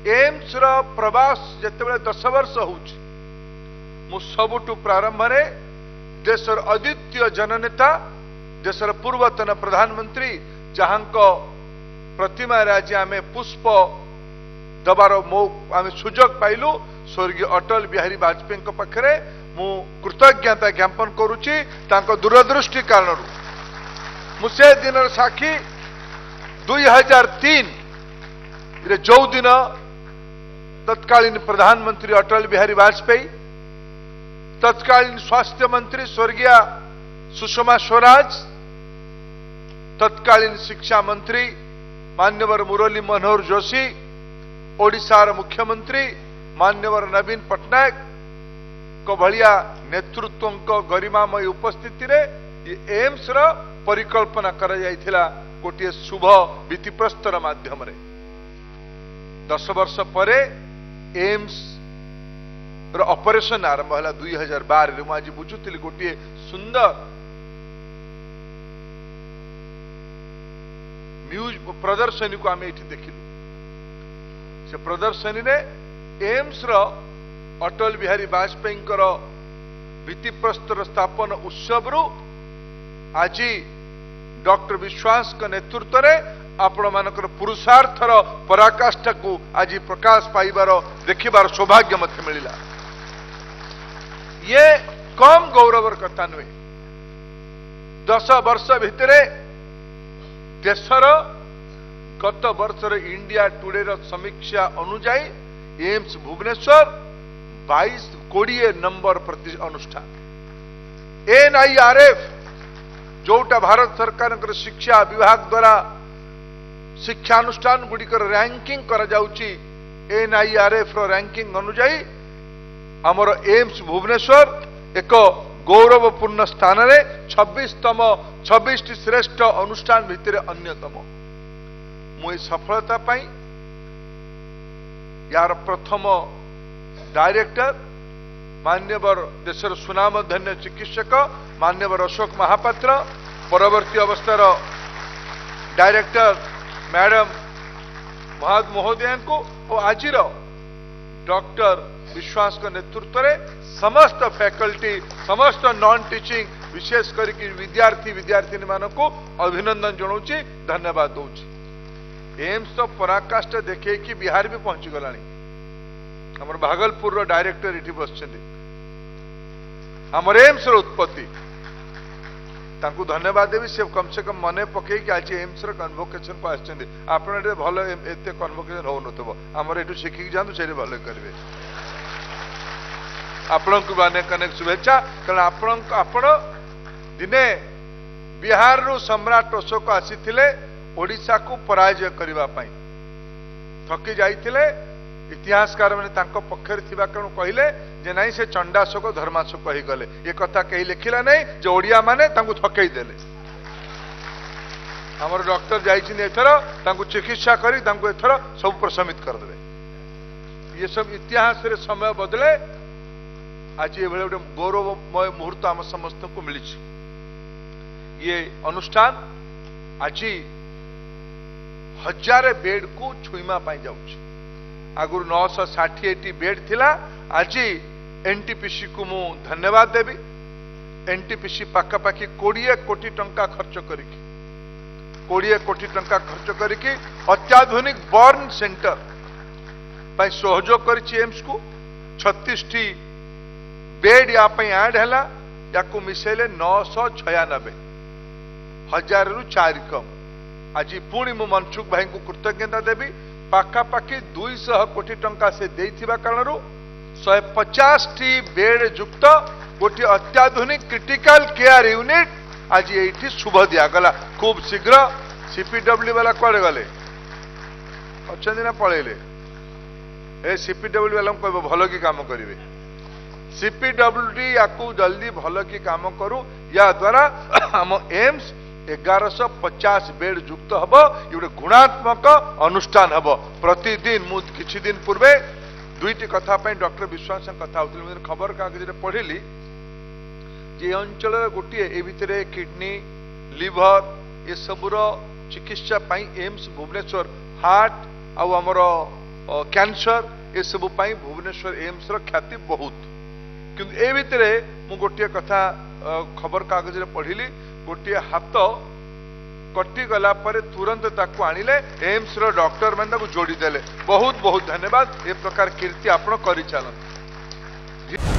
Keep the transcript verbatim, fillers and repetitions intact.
AIIMS रो प्रवास जिते दस वर्ष हो सबुठु प्रारंभ रे देशर अद्वितीय जननेता देशर पूर्वतन प्रधानमंत्री जहां प्रतिमा आज आम पुष्प दबार मौ आम सुजोग पाइलु स्वर्गीय अटल बिहारी वाजपेयी पाखरे मु कृतज्ञता ज्ञापन करुच्ची दूरदृष्टि कारण मुझे दिन साक्षी दुई हजार तीन जो दिन तत्कालीन प्रधानमंत्री अटल बिहारी वाजपेयी तत्कालीन स्वास्थ्य मंत्री स्वर्गीय सुषमा स्वराज तत्कालीन शिक्षा मंत्री मान्यवर मुरली मनोहर जोशी ओडिशार मुख्यमंत्री मान्यवर नवीन पट्टनायक को भलिया नेतृत्व गरिमामय उपस्थिति रे एम्स रो परिकल्पना करा जायथिला गोटे शुभ भित्तिप्रस्तर माध्यम रे दस वर्ष परे एम्स रो ऑपरेशन आरंभ हला दुई हजार बार रे आज बुझुतिली गोटे सुंदर म्यूज प्रदर्शनी को आम ये देखिलु से प्रदर्शनी ने एम्स रो अटल बिहारी वाजपेयी भित्तिप्रस्तर स्थापन उत्सव रु आज डॉक्टर विश्वास का नेतृत्व रे आपण मानकर पुरुषार्थर पराकाष्ठा को आज प्रकाश पाइबार देखिबार सौभाग्य मत मिला। ये कम गौरवर कथा नुहे दस वर्ष भितरे देशर गत वर्षर इंडिया टुडे रो समीक्षा अनुजाई एम्स भुवनेश्वर बाईस कोड़े नंबर प्रति अनुष्ठान एन आई आर एफ जोटा भारत सरकार शिक्षा विभाग द्वारा शिक्षानुष्ठान गुड़िकर रैंकिंग करा जाउची एन आई आर एफ रो रैंकिंग अनुजाई आमर एम्स भुवनेश्वर एक गौरवपूर्ण स्थान रे छब्बीसतम छब्बीस टी श्रेष्ठ अनुष्ठान भितर अन्यतम मु सफलता पाई यार प्रथम डायरेक्टर मान्यवर देशर सुनामधन्य चिकित्सक मान्यवर अशोक महापात्र परवर्ती अवस्थार डायरेक्टर मैडम महाद महोदय को और आज डॉक्टर विश्वास का नेतृत्व रे समस्त फैकल्टी समस्त नॉन टीचिंग विशेष करके विद्यार्थी विद्यार्थिनी मानक अभिनंदन जनाऊँगी धन्यवाद दूची एम्स तो पराकाष्ठा देखे कि बिहार भी पहुंची गला आम भागलपुर डायरेक्टर ये बस आम एम्स उत्पत्ति तांकु धन्यवाद देवी से कम से कम मन पकई कि आज एम्स कन्वोकेशन को आछन आपण भल एते कन्वोकेशन हो नथबो हमर एटू शिखिक जांतु से भल करिवे आपण को अनेक अनेक शुभेच्छा कारण आपण आपण दिने बिहार रु सम्राट अशोक आसीथिले ओडिशा को पराजय करबा पई थकी जाइथिले इतिहासकार मैंने तांको पक्षर थिबा कारण कहिले जे नहीं से चंडाशोक धर्माशोक कही गले ये कथा कहीं लिखिला नहीं जो ओडिया माने तांको थकई देले हमर डॉक्टर जाइछिन एथर तांको चिकित्सा करी तांको एथर सब प्रशमित कर देबे ये सब इतिहास रे समय बदले आज ये गोटे गौरवमय मुहूर्त आम समस्त को मिली ये अनुष्ठान आज हजार बेड को छुईमा पाई जाउछि आगुर नौ सौ षाठी बेड थिला आज एनटीपीसी को मु धन्यवाद देवी एनटीपीसी पाखापाखि कोड़े कोटी टंका खर्च करिकी कोड़े कोटी टंका खर्च करिकी अत्याधुनिक बर्न सेंटर पाई सहयोग करिछि एम्स को छत्तीस टी बेड या ऐड है या मिसेले नौ सौ छयानबे हजार रु चार कम आज पुणी मु मनसुख भाई को कृतज्ञता देवी पाखापाखि दुईश कोटी टंका से देइथिबा कारणरू शहे पचास टी बेड युक्त गोटे अत्याधुनिक क्रिटिकल केयर यूनिट आज ये शुभ दिगला खूब शीघ्र सीपीडब्ल्यू वाला कड़े गले अच्छा ना पलैले ए सीपीडब्ल्यू वाला कह भल की काम करेंगे सीपीडब्ल्यूडी या जल्दी भल की काम करू या द्वारा आम एम्स एगार सौ पचास बेड युक्त हम ये गोटे गुणात्मक अनुष्ठान हम प्रतिदिन मु किछि दिन पूर्वे दुईटी कथा डॉक्टर विश्वास कथा होती खबर कागज पढ़िली जे अंचल गोटे ए भितर किडनी लिवर ये सबूर चिकित्सा एम्स भुवनेश्वर हार्ट आउ आमर कैंसर ये सब भुवनेश्वर एम्स ख्याति बहुत किंतु ए भितर मु गोटे कथा खबर कागज पढ़िली गोटे हाथ कटि गला पर तुरंत ताकू आनिले एम्स रो डॉक्टर मैंने जोड़ी देले बहुत बहुत धन्यवाद ए प्रकार कीर्ति आपण करि चलन।